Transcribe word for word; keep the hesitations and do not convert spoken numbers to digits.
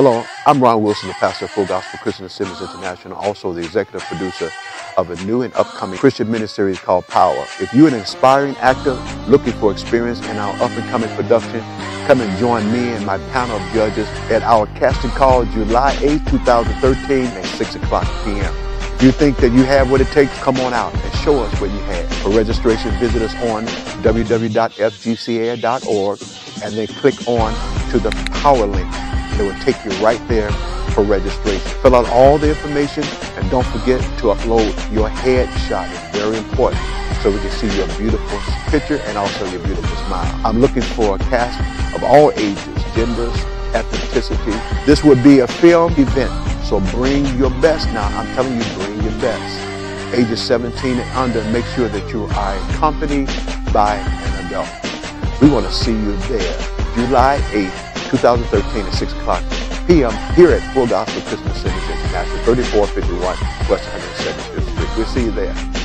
Hello, I'm Ron Wilson, the pastor of Full Gospel Christian Assemblies International, also the executive producer of a new and upcoming Christian ministry called Power. If you're an aspiring actor looking for experience in our up-and-coming production, come and join me and my panel of judges at our casting call July eighth, two thousand thirteen at six o'clock p m If you think that you have what it takes, come on out and show us what you have. For registration, visit us on w w w dot f g c a dot org and then click on to the Power link. It will take you right there for registration. Fill out all the information and don't forget to upload your headshot. It's very important so we can see your beautiful picture and also your beautiful smile. I'm looking for a cast of all ages, genders, ethnicity. This would be a film event, so bring your best. Now, I'm telling you, bring your best. Ages seventeen and under, make sure that you are accompanied by an adult. We want to see you there, July eighth, two thousand thirteen at six o'clock p m here at Full Gospel Christian Assemblies International, thirty-four fifty-one West one hundred seventy-fifth Street. We'll see you there.